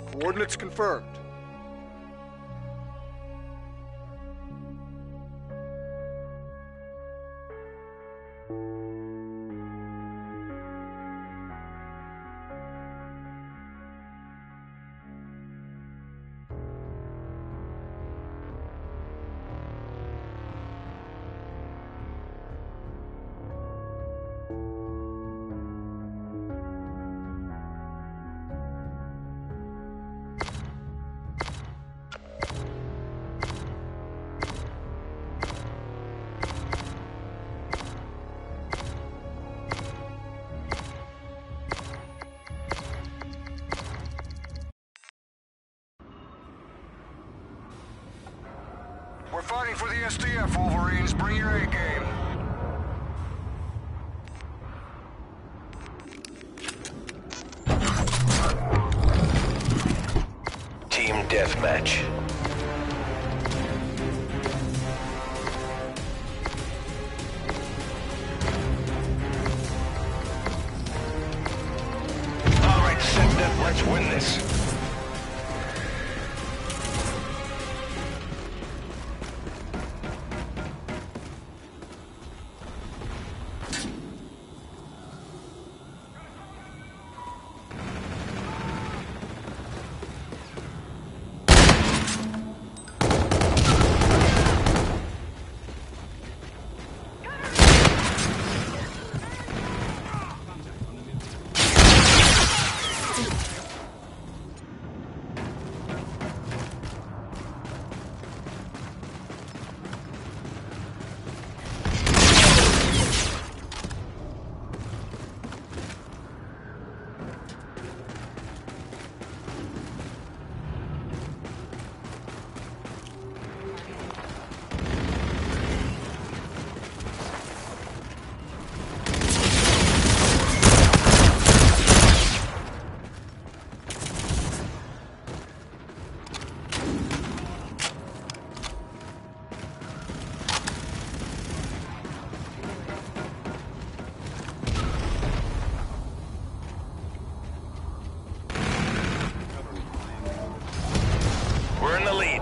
Coordinates confirmed. We're fighting for the SDF, Wolverines. Bring your A-game. Team Deathmatch. All right, Sentinel, let's win this. We're in the lead.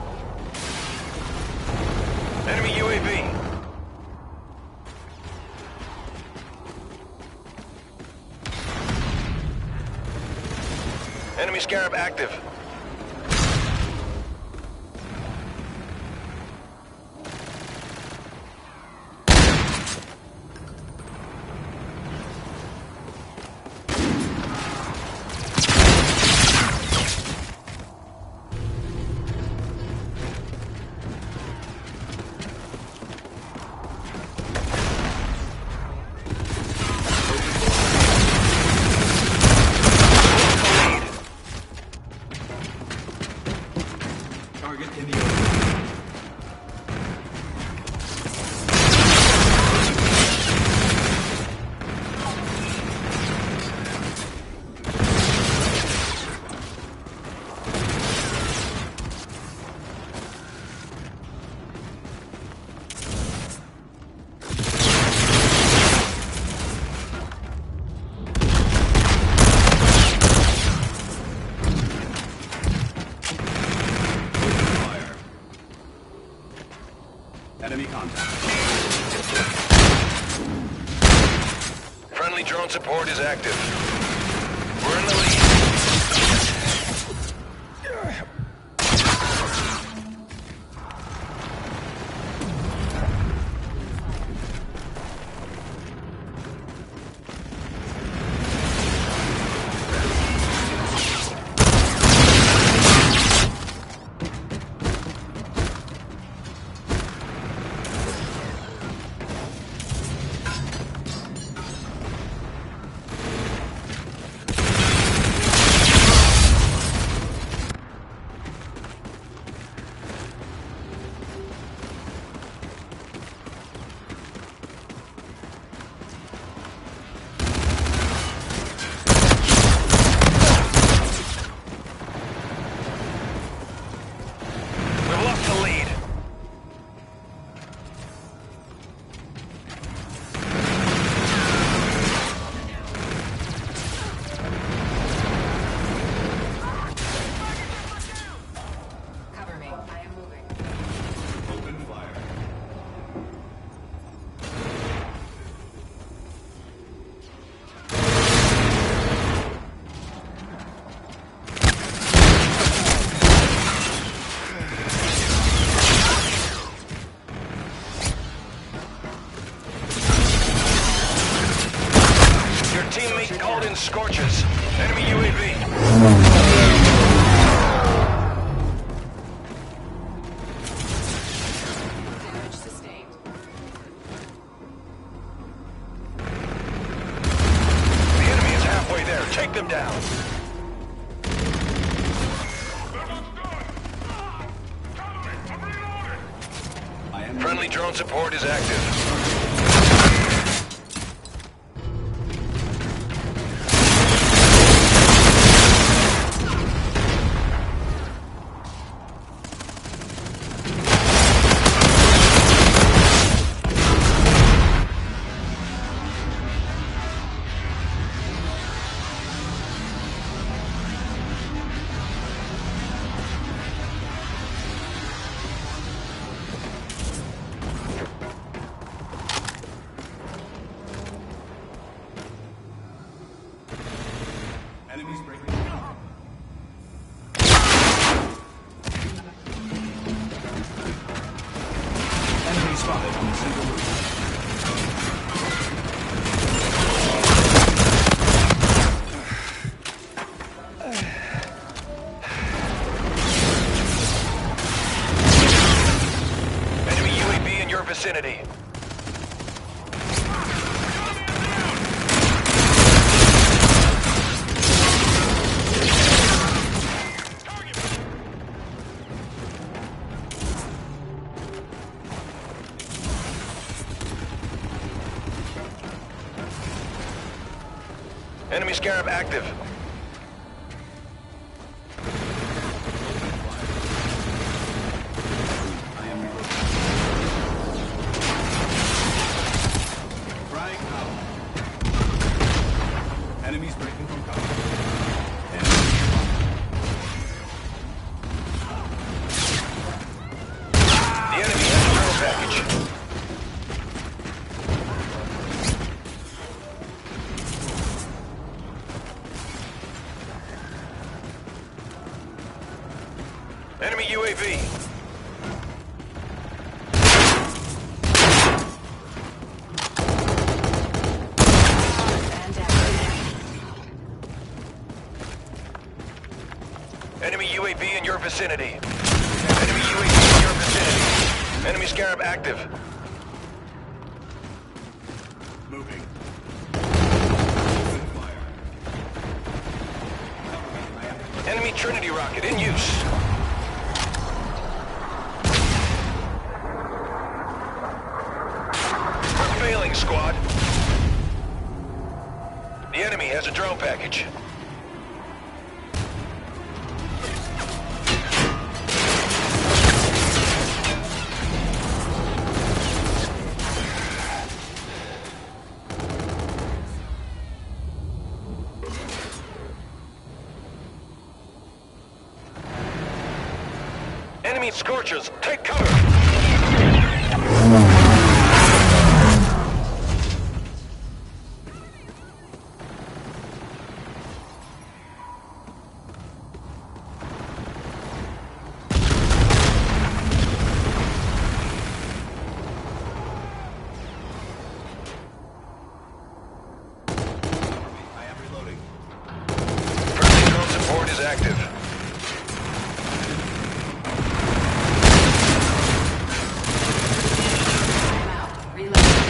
Enemy UAV. Enemy Scarab active. Target in the open. Enemy contact. Friendly drone support is active. We're in the lead. teammate called in Scorches. Enemy UAV. Damage sustained. The enemy is halfway there. Take them down. Friendly drone support is active. Enemies breaking. Enemy spotted on the single roof. Enemy UAV in your vicinity. Enemy Scarab active. I am reloading. Frag out. Enemies breaking from cover. Enemies The enemy has a drone package. Enemy UAV. And down. Enemy UAV in your vicinity. Enemy UAV in your vicinity. Enemy Scarab active. moving. Open fire. Enemy Trinity rocket in use. We're failing, squad. The enemy has a drone package. Enemy Scorchers, take cover! I am reloading. Friendly drone support is active. I'm out. Reload.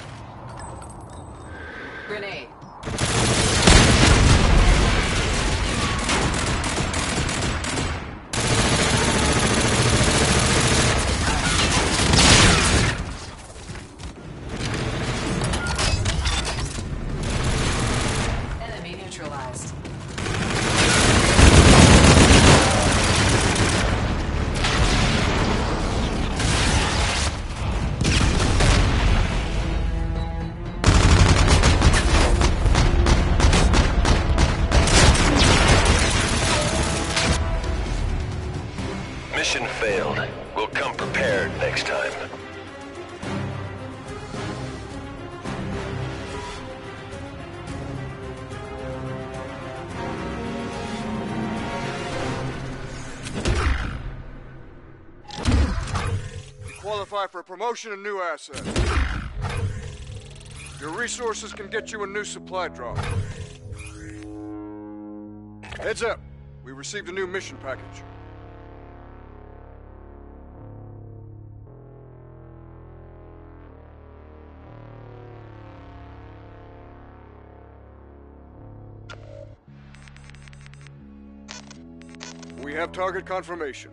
Grenade. Enemy neutralized. Mission failed. We'll come prepared next time. Qualify for promotion and new asset. Your resources can get you a new supply drop. Heads up. We received a new mission package. We have target confirmation.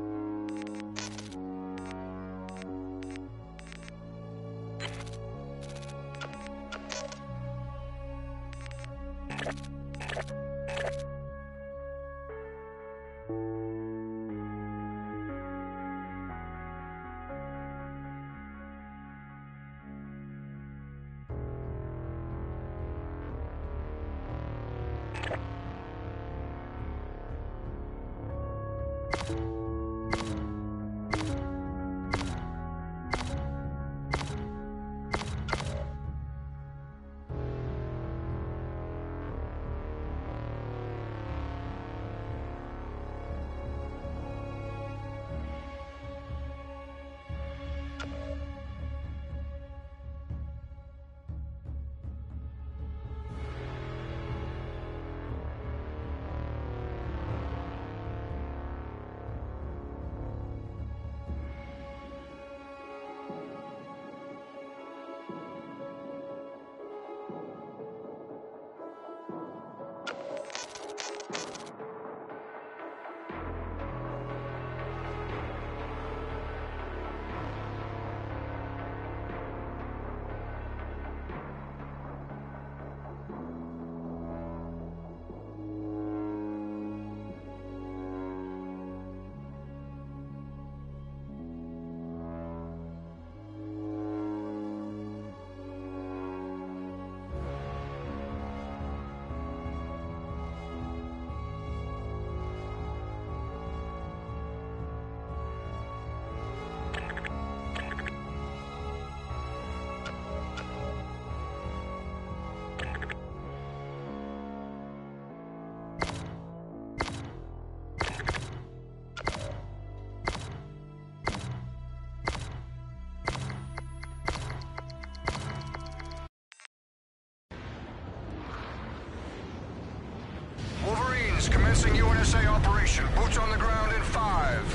Wolverines commencing UNSA operation. Boots on the ground in 5.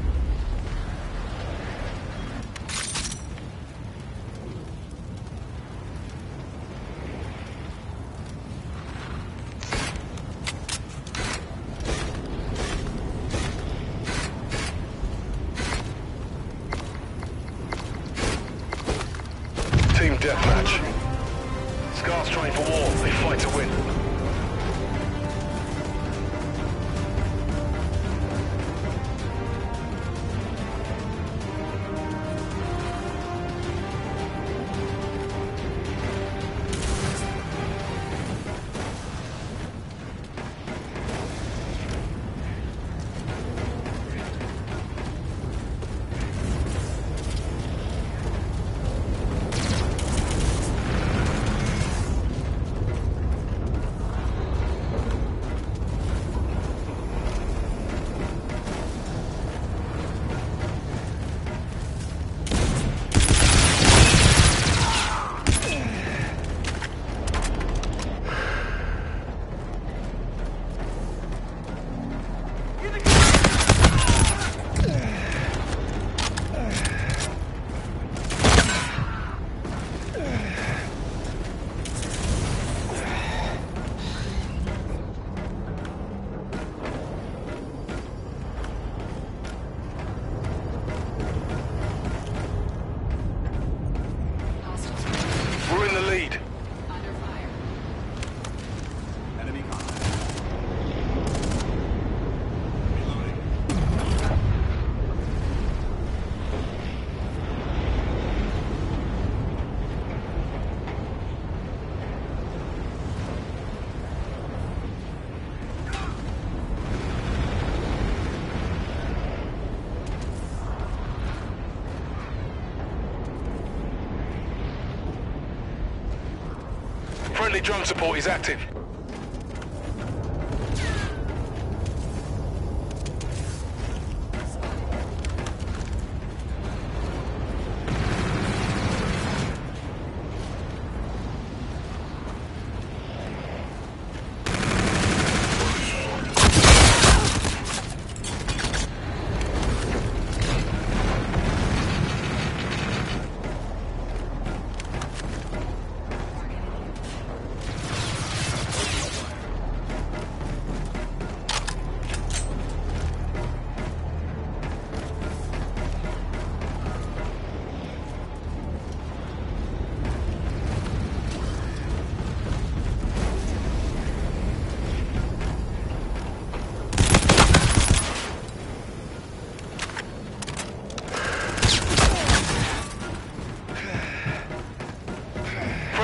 Team deathmatch. Scars train for war. They fight to win. We're in the lead. Under fire. Enemy contact. Reloading. Friendly drone support is active.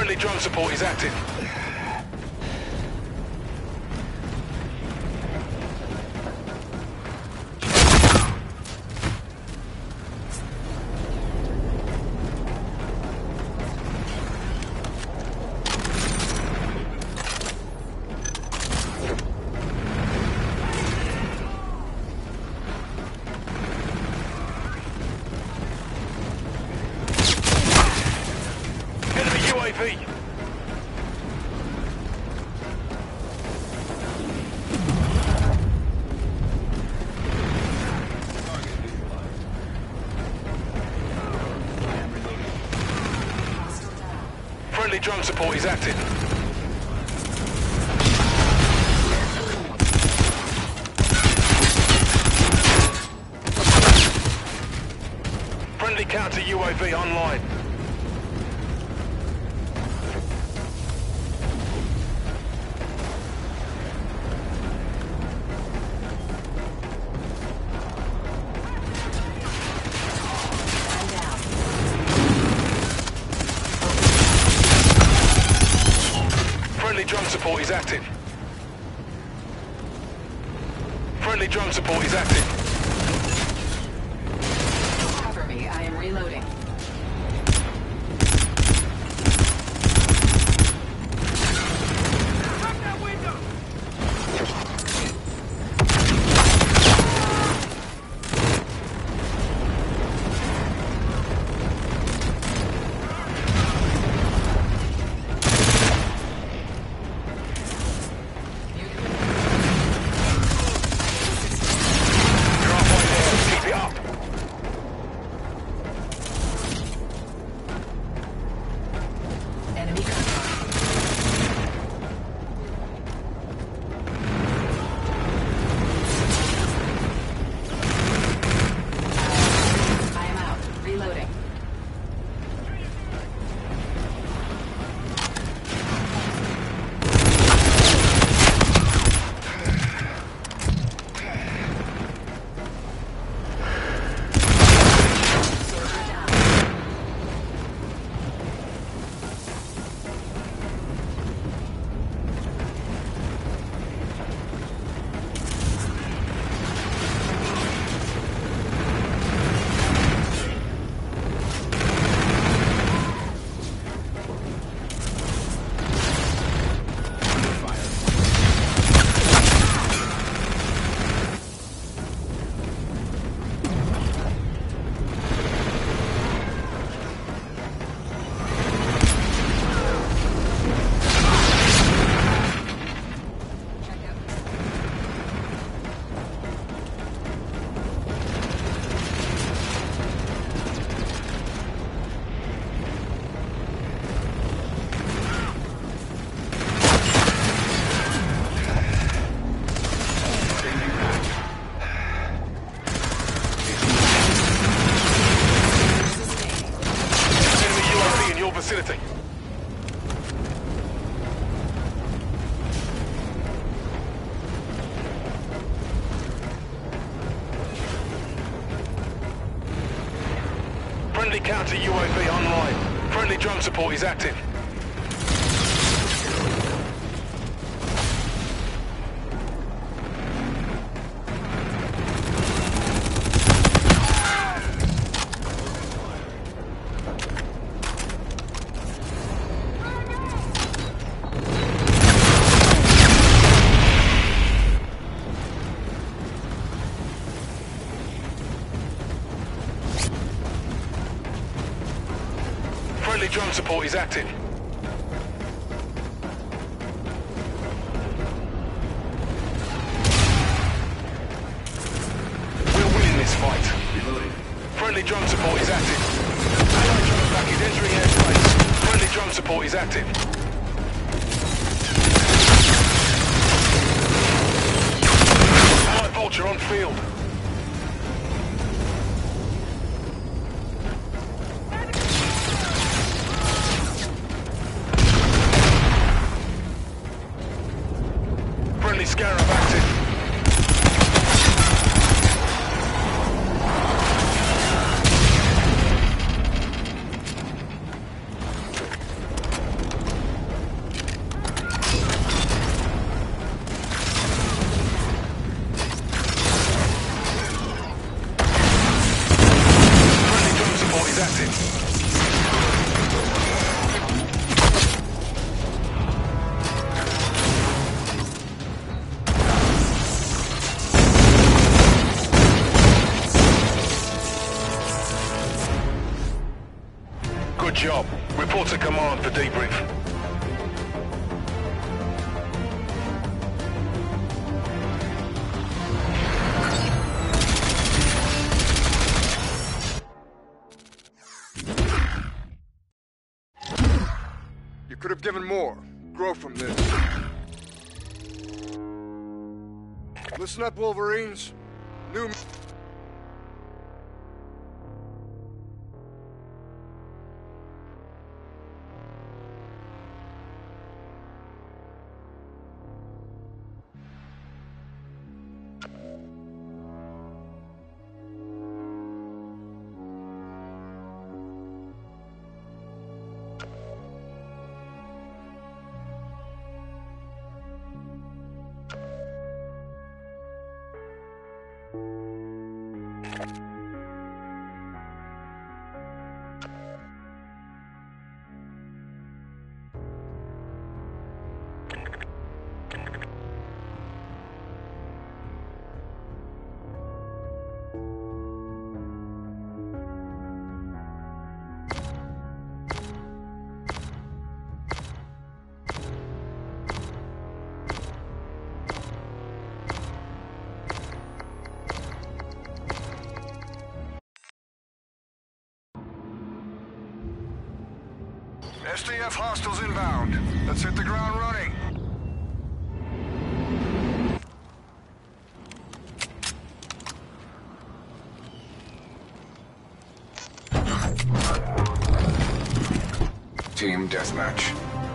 Friendly drone support is active. Enemy UAV. Friendly drone support is active. Friendly counter UAV online. I'm down. Friendly drone support is active. Friendly drone support is active. Cover me. I am reloading. You're halfway there. Keep it up. Enemy contact. I am out. Reloading. Soldier down. Sustained. Enemy UAV in your vicinity. Friendly counter UAV online. Friendly drone support is active. Friendly drone support is active. We're winning this fight. Reloading. Friendly drone support is active. Allied drone package entering airspace. Friendly drone support is active. Allied vulture on field. Friendly Scarab active. Report to command for debrief. You could have given more. Grow from this. Listen up, Wolverines. New... SDF hostiles inbound. Let's hit the ground running. Team deathmatch.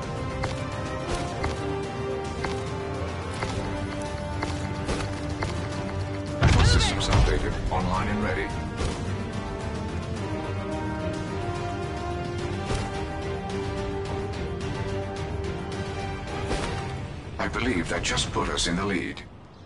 All systems updated, online and ready. I believe that just put us in the lead.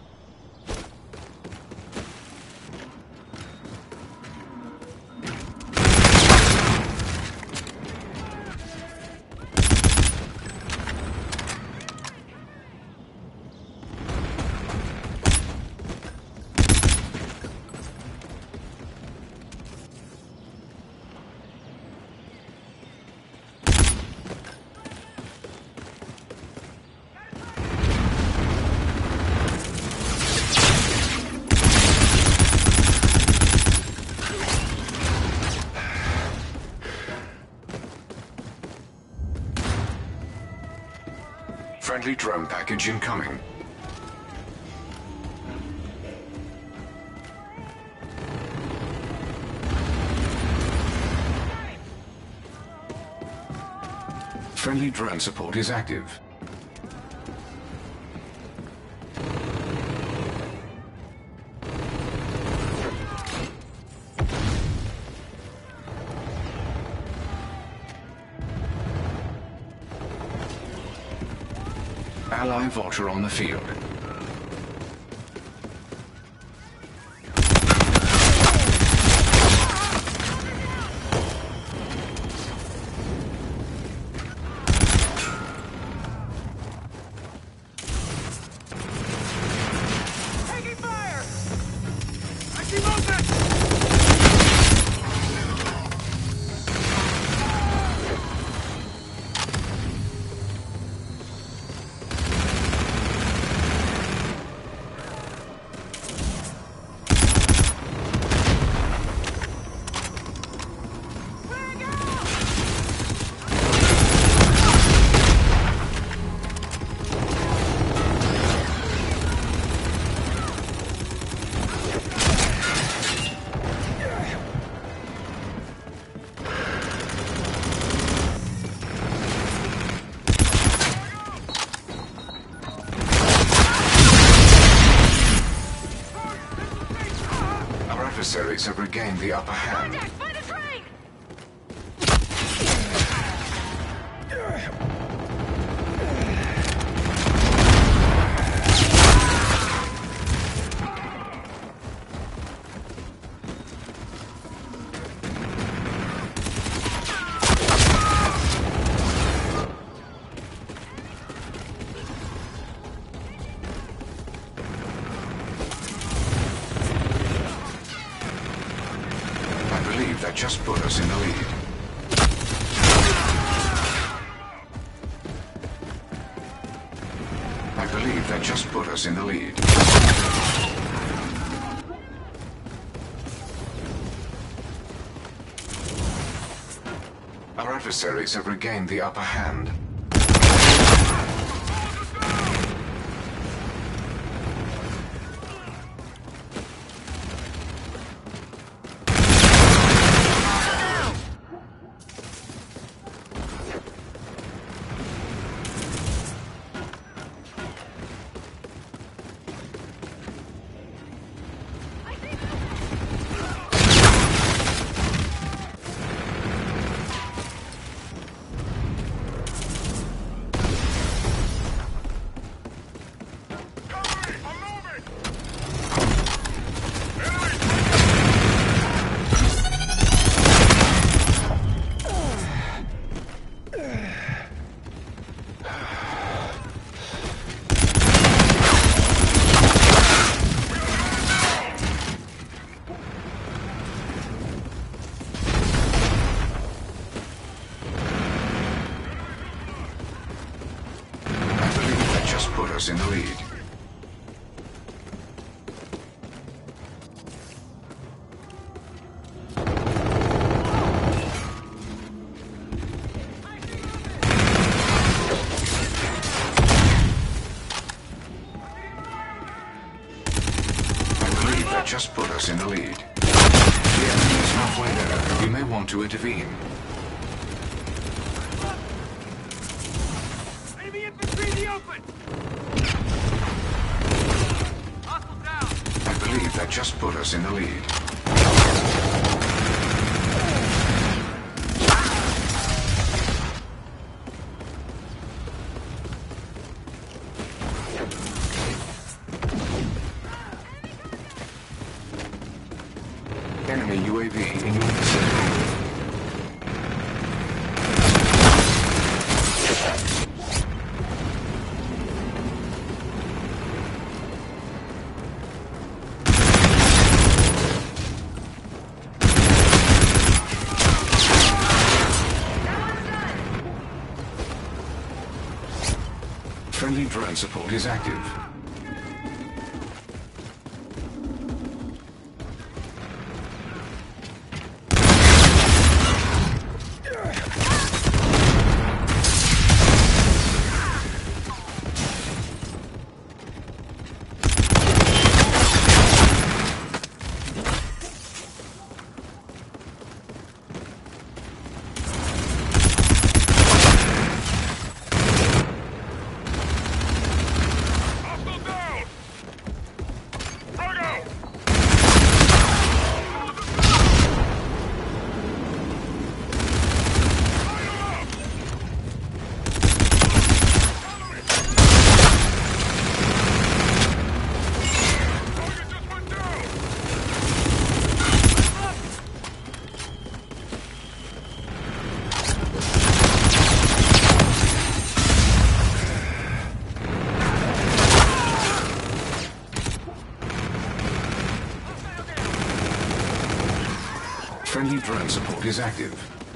Friendly drone package incoming. Friendly drone support is active. Ally Vulture on the field. Taking fire! I see movement! Adversaries have regained the upper hand. Contact by the train! That just put us in the lead. that just put us in the lead. Our adversaries have regained the upper hand. Put us in the lead. I believe that just put us in the lead. The enemy is halfway there. We may want to intervene. Enemy infantry in the open! I believe that just put us in the lead. Enemy UAV in your vicinity. Friendly drone support is active. Friendly drone support is active.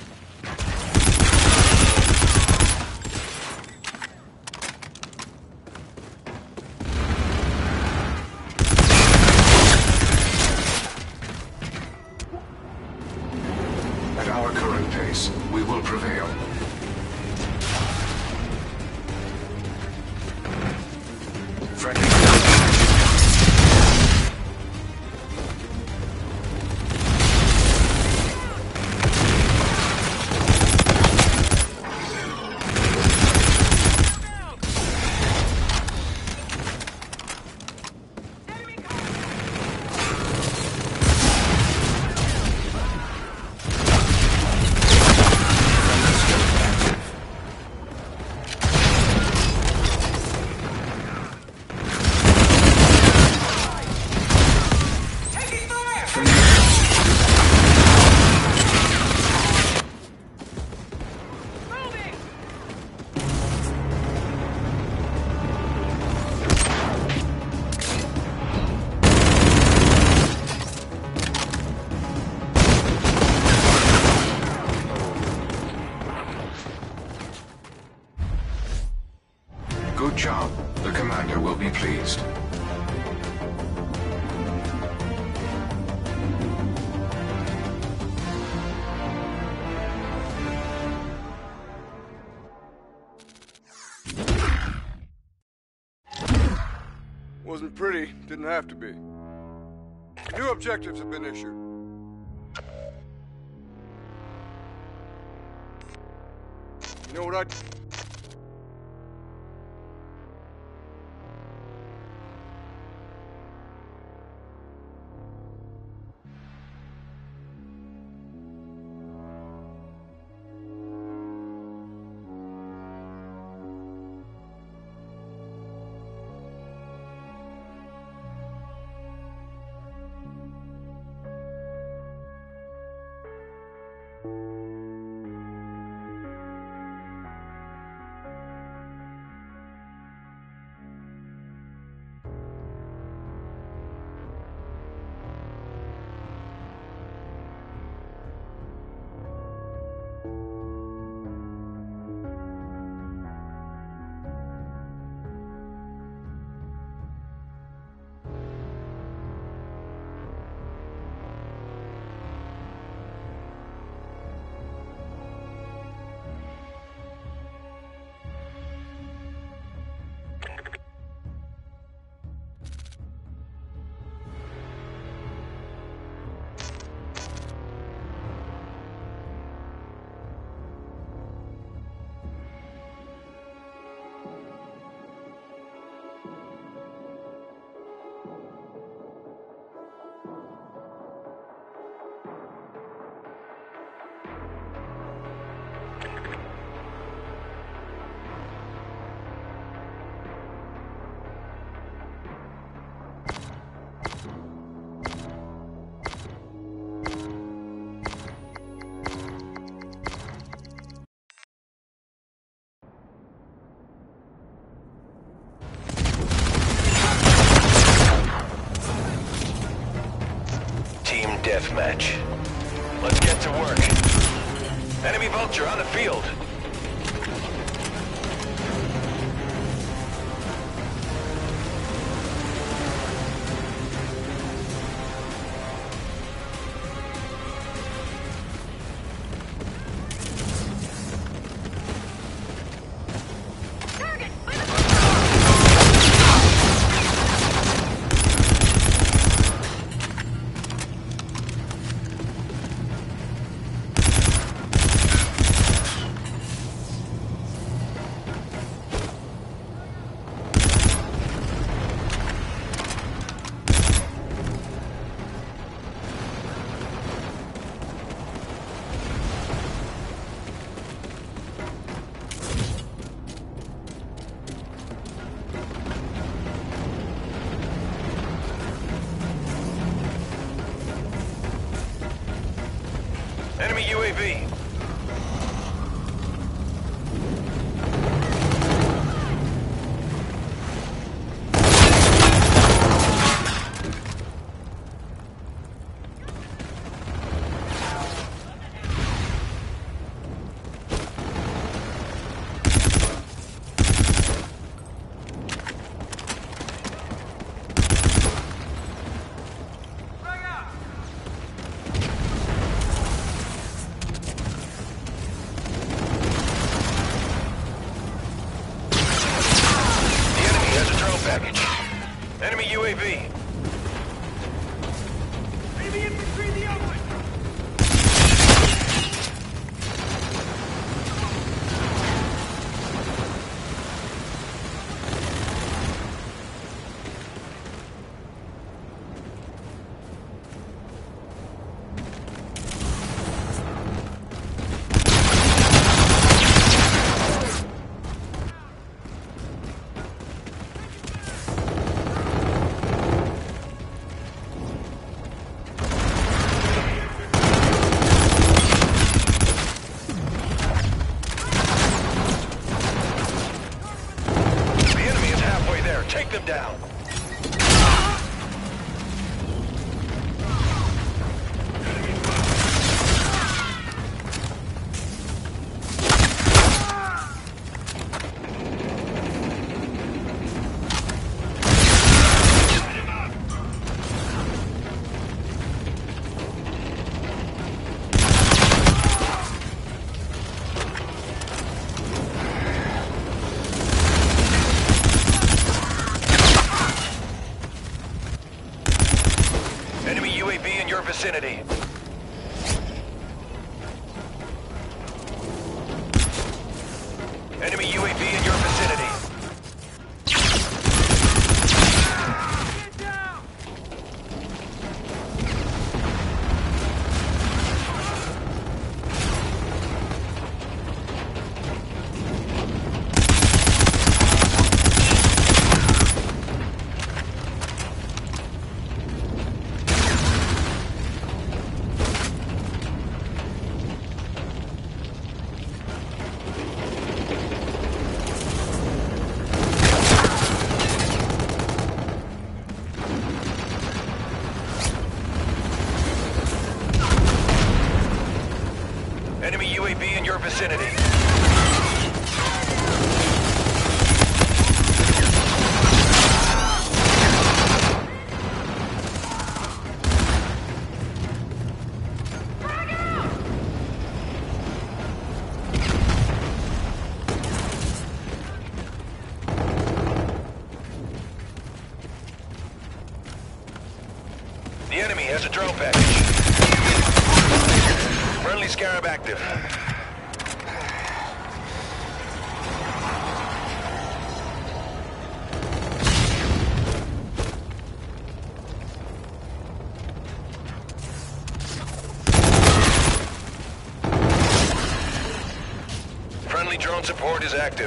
At our current pace, we will prevail. Friendly Good job. The commander will be pleased. Wasn't pretty, didn't have to be. New objectives have been issued. You know what I... Deathmatch. Let's get to work. Enemy Vulture on the field. Enemy UAV. Package. Enemy UAV. Enemy infantry in the open! Take them down. vicinity. Enemy UAV in your vicinity. Enemy UAV in your vicinity. The enemy has a drone package. Friendly Scarab active. Friendly drone support is active.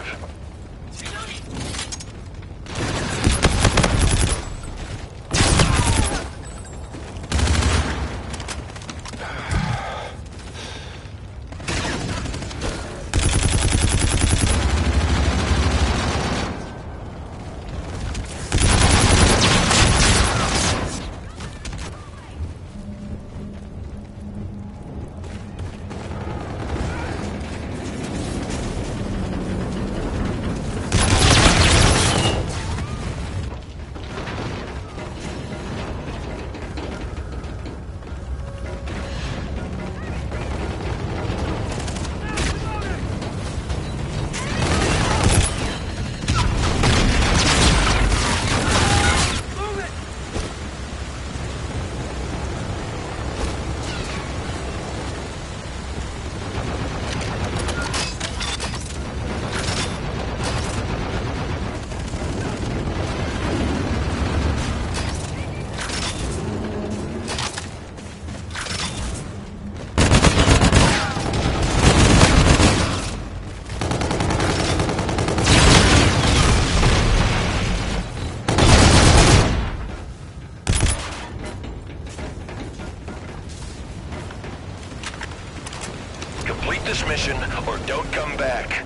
Complete this mission or don't come back.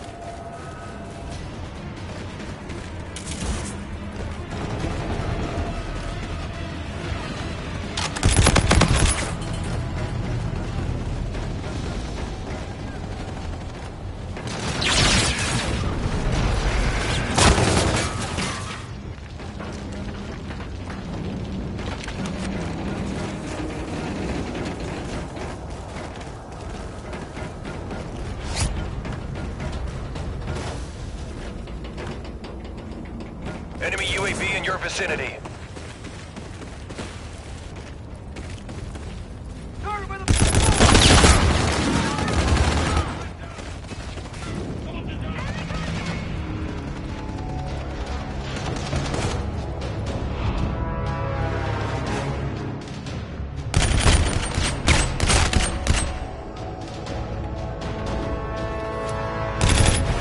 Enemy UAV in your vicinity.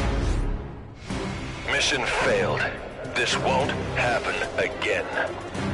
Mission failed. This won't happen again.